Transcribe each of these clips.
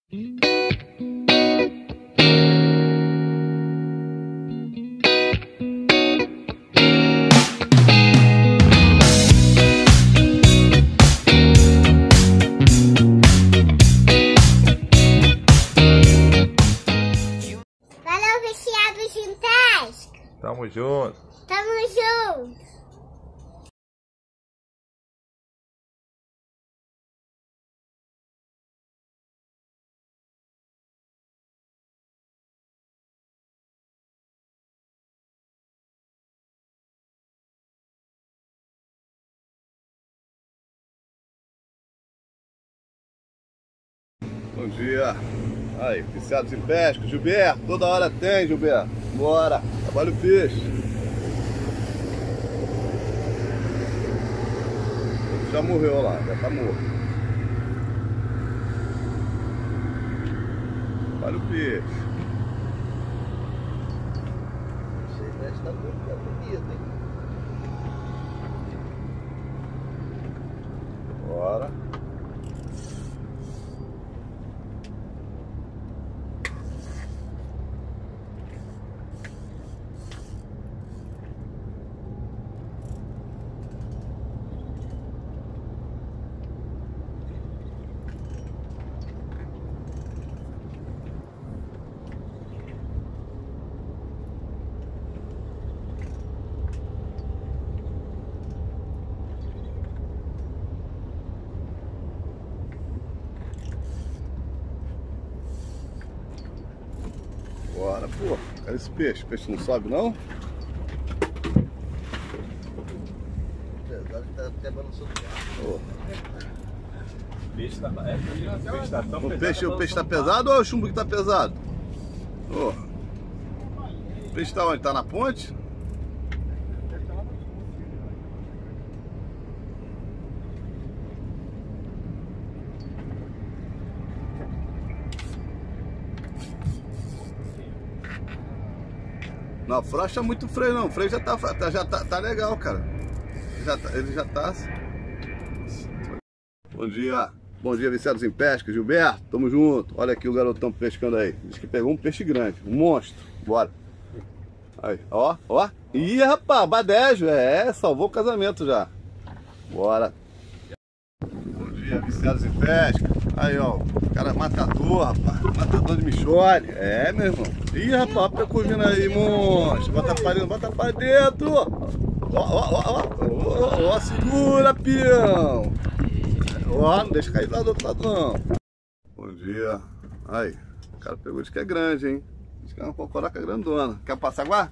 Valeu, viciados em pesca. Tamo junto. Tamo junto. Bom dia. Aí, viciados em pesca. Gilberto, toda hora tem, Gilberto. Bora, trabalha o peixe. Já morreu lá, já tá morto. Trabalha o peixe. Esse peixe tá muito bonito, hein? Bora. Bora, pô. Cadê esse peixe? O peixe não sobe, não? Apesar de tá até balançando o Peixe tá, peixe tá tão o pesado. peixe tá pesado ou é o chumbo que tá pesado? Ô. O peixe tá onde? Tá na ponte? Não, frouxa muito freio não. O freio já tá legal, cara. Ele já tá. Bom dia. Bom dia, viciados em pesca. Gilberto, tamo junto. Olha aqui o garotão pescando aí. Diz que pegou um peixe grande, um monstro. Bora. Aí, ó, ó. Ih, rapaz, badejo. Salvou o casamento já. Bora. Bom dia, viciados em pesca. Aí, ó, o cara matador, rapaz. Matador de michore. Meu irmão. Ih, rapaz, a curvina aí, monstro. Bota pra dentro. Ó, segura, peão. Ó, não deixa cair lá do outro lado, não. Bom dia. Aí, o cara pegou, diz que é grande, hein? Diz que é uma cocoroca grandona. Quer passar água?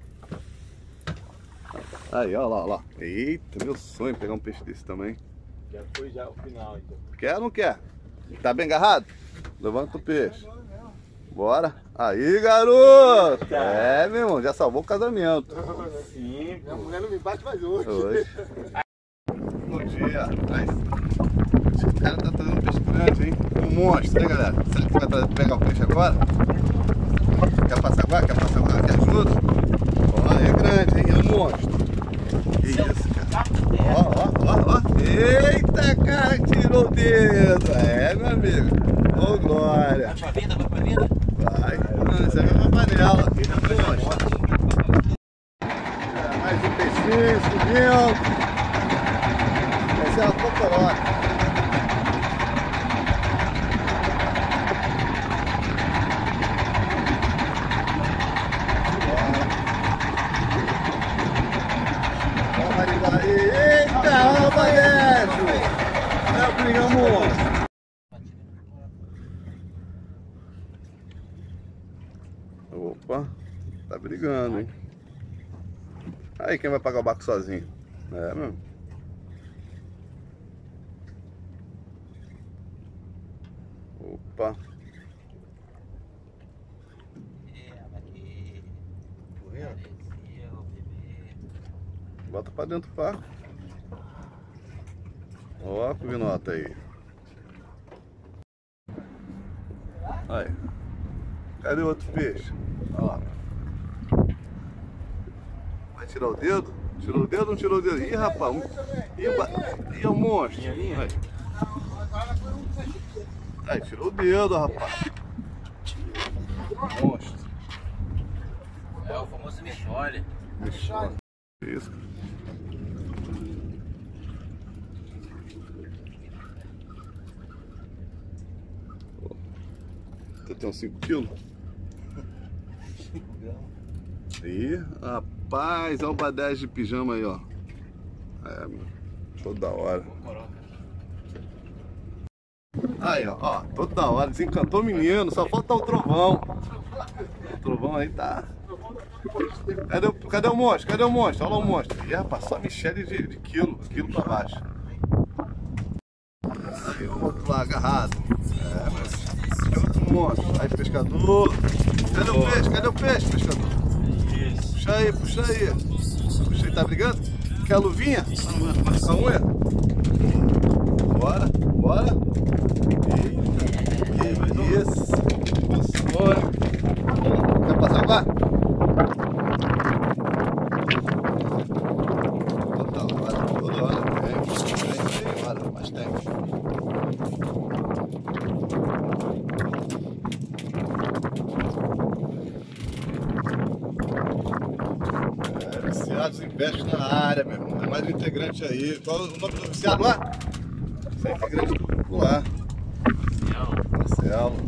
Aí, ó lá. Eita, meu sonho pegar um peixe desse também. Já foi já o final, então. Quer ou não quer? Tá bem agarrado? Levanta o peixe. Bora. Aí, garoto. Meu irmão, já salvou o casamento. Sim, Minha mulher não me bate mais hoje. Bom dia. Aí, esse cara tá trazendo um peixe grande, hein? Um monstro, hein, galera? Será que vai pegar o peixe agora? Quer passar agora? Quer ajuda? Ó, é grande, hein? É um monstro. Que isso, cara? Ó. Eita, cara, tirou o dedo. Meu amigo. Ô, glória. Vai pra vida? Vai. Não, isso aí é uma panela. Mais um peixinho subindo. Essa é uma cocoroca. Eita, badejo! Brigamos! Opa, tá brigando, hein? Aí, quem vai pagar o barco sozinho? Mesmo? Opa! Bota pra dentro do barco. Ó, com vinota aí. Aí. Cadê o outro peixe? Olha lá. Vai tirar o dedo? Tirou o dedo ou não tirou o dedo? Ih, rapaz. Ih, é um monstro. Aí. Aí, tirou o dedo, rapaz. Monstro. É o famoso Michole. Michole. Isso, cara. Você tem uns 5 quilos? Aí, rapaz, olha o badege de pijama aí, ó. É, meu. Toda hora. Aí, ó, toda hora. Desencantou o menino, só falta o trovão. O trovão aí tá. Cadê o monstro? Cadê o monstro? Olha lá o monstro. Ih, rapaz, só Michele de quilo pra baixo. Aí o outro lá agarrado. É, mas. Tem outro monstro. Aí, pescador. Cadê o peixe? Cadê o peixe, pescador? Isso. Puxa aí, puxa aí. Puxa aí, tá brigando? Quer a luvinha? A unha? Bora, bora. Que isso. Quer passar agora? Toda hora tem hora, mas tem. Viciados em pesca na área, meu irmão. Tem mais um integrante aí. Qual o nome do viciado lá? Esse é integrante do lá. Marcelo.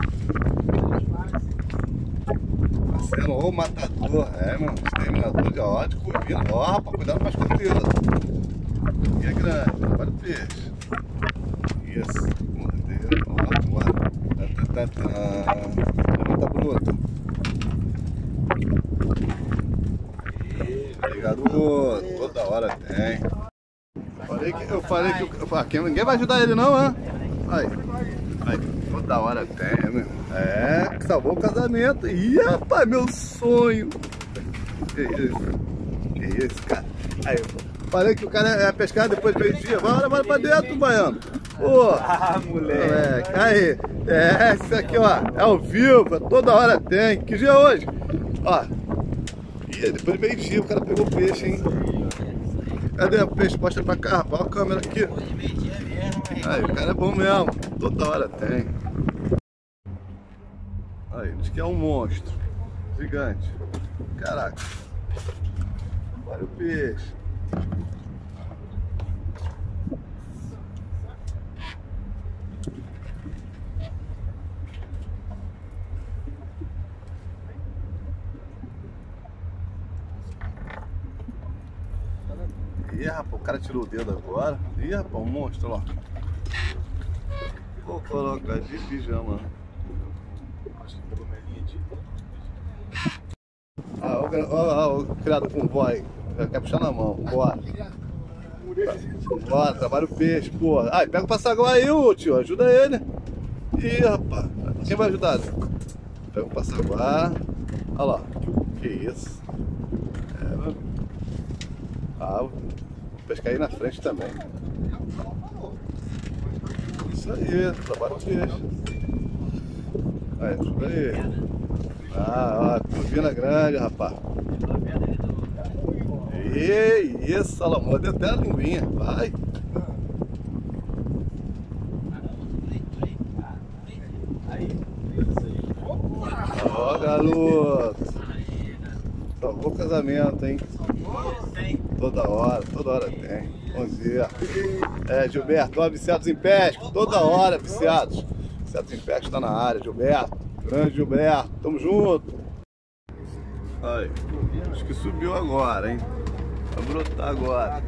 Marcelo, ô matador. É, mano. Exterminador de ódio, curvina. Ó, rapaz, cuidado com as conteúdas. E é grande, olha o peixe. Isso. Mordeu. Ó, bora. Levanta bruto. Garoto, toda hora tem. Eu falei que ninguém vai ajudar ele não, hein? Aí, toda hora tem, meu. É, que salvou o casamento. Ih, rapaz, meu sonho. Que isso, cara. Aí, falei que o cara ia pescar depois de meio-dia. Bora pra dentro, baiano. Pô, moleque. Aí, isso aqui, ó, é ao vivo, toda hora tem. Que dia é hoje? Ó. Depois de meio-dia o cara pegou o peixe, hein? Cadê o peixe? Mostra pra cá, rapaz. Olha a câmera aqui. Aí, o cara é bom mesmo. Toda hora tem. Aí, diz que é um monstro. Gigante. Caraca. Olha o peixe. Ih, rapaz, o cara tirou o dedo agora. Ih, rapaz, um monstro, ó. Vou colocar de pijama. O criado com vó aí. Já quer puxar na mão. Bora. Bora, trabalha o peixe, porra. Ai, pega o passaguá aí, ô tio. Ajuda ele. Ih, rapaz. Quem vai ajudar? Pega o passaguá. Olha lá. Que isso. É, mano. Vou pescar aí na frente também. Isso aí, trabalho o peixe. Aí, ajuda aí. Ó, turbina grande, rapaz. Isso, Salomão, deu até a linguinha. Vai. Ó, garoto. Salvou o casamento, hein? Toda hora tem. Bom dia. Gilberto, ó, viciados em pesca. Toda hora, viciados. Viciados em pesca tá na área, Gilberto. Grande Gilberto, tamo junto. Aí, acho que subiu agora, hein? Vai brotar agora.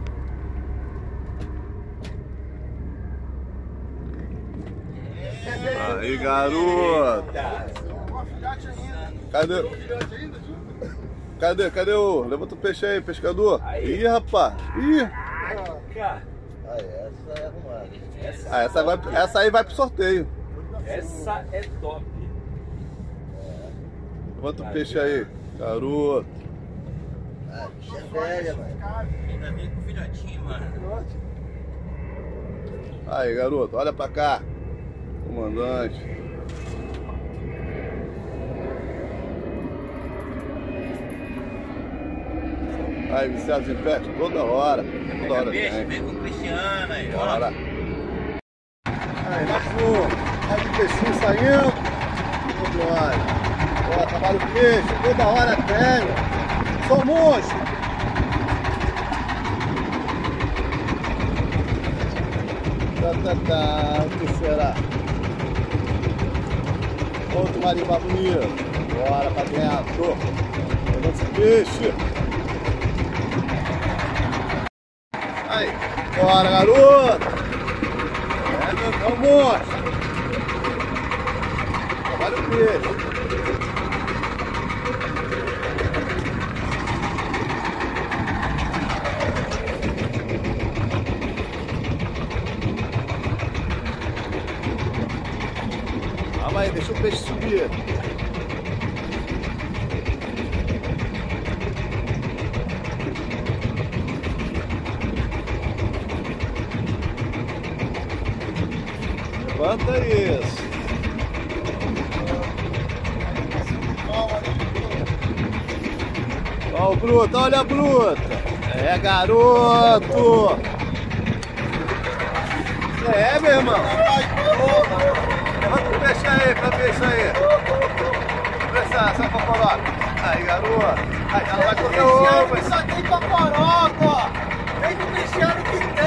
Aí, garoto. Cadê o... Levanta o peixe aí, pescador. Ih, rapaz. Ih. Essa é arrumada. Essa aí vai pro sorteio. Essa é top. Levanta o peixe aí, garoto. Bicho é velha, mano. Ainda vem com filhotinho, mano. Aí, garoto, olha pra cá. Comandante. Aí, viciados em pesca, toda hora. Toda hora Peixe, tem. vem com o Cristiano aí, ó. Bora. Aí, mais um. Mais um peixinho saindo. Ô, glória. Ó, trabalho o peixe. Toda hora tem. Sou monstro. O que será? Outro marimba bonito. Bora pra dentro. Pegando esse peixe. Aí, bora, garoto. É o monstro. Trabalha o peixe. Calma aí, deixa o peixe subir. Levanta isso. Ó o bruto, olha a bruta. É, garoto. É, meu irmão. Levanta o peixe aí, cabeça aí. Essa cocoroca. Aí, garoto. Aí, ela vai comer ovo. Só tem cocoroca, ó. Vem do Cristiano que